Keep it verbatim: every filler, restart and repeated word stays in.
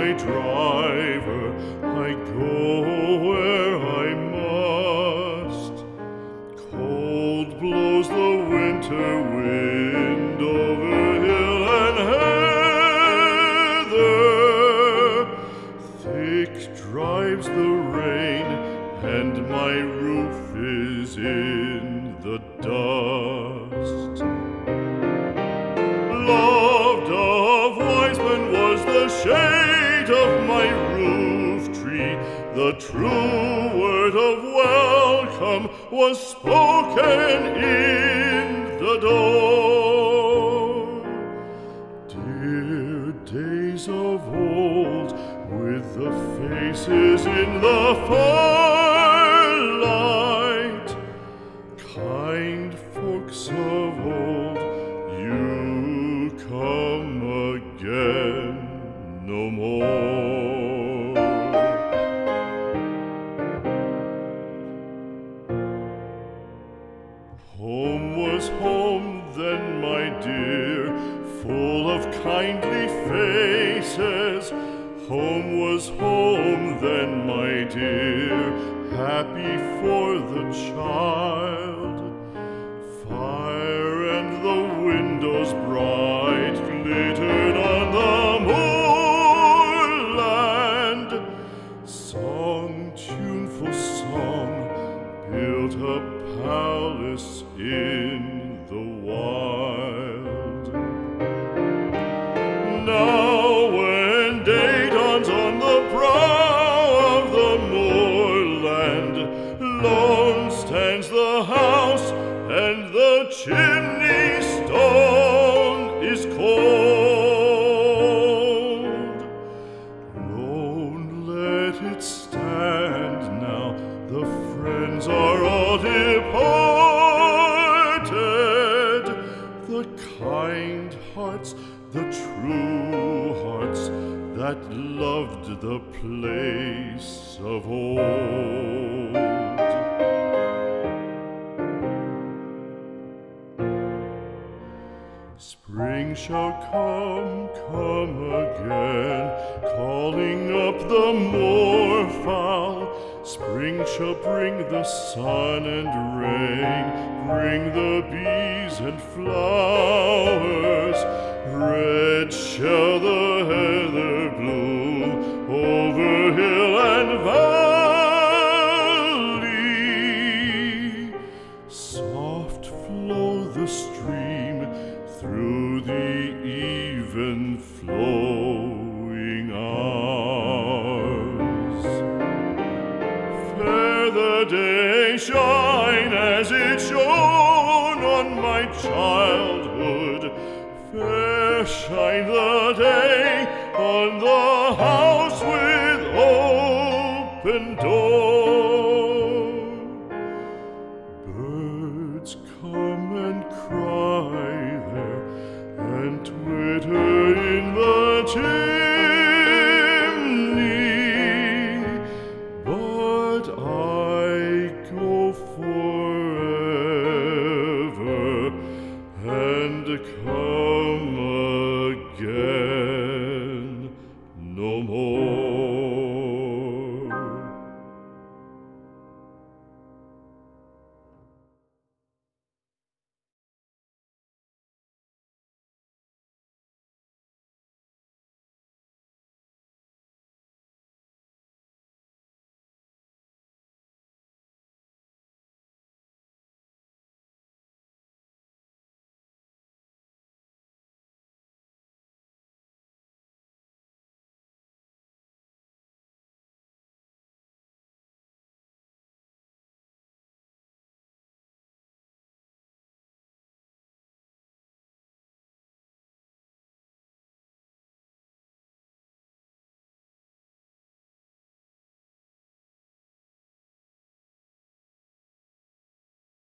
my driver, I go where I must. Cold blows the winter wind over hill and heather. Thick drives the rain, and my roof is in the dust. Loved of wise men was the shade of my roof tree. The true word of welcome was spoken in the door. Dear days of old, with the faces in the firelight, kind folks of old, you come again no more. Home was home then, my dear, full of kindly faces. Home was home then, my dear, happy for the child. Fire and the windows bright glittered on the moorland. Song, tuneful song, built a palace in the wild. Now when day dawns on the brow of the moorland, lone stands the house, and the chimney stone is cold. Lone, let it stand now, the friends are all departed. The kind hearts, the true hearts, that loved the place of old. Spring shall come, come again, calling up the moorfowl. Spring shall bring the sun and rain, bring the bees and flowers. Red shall the heather bloom over hill and valley. Soft flow the stream through the even flowing hours. Fair the day shine as it shone on my childhood. Fair shine the day on the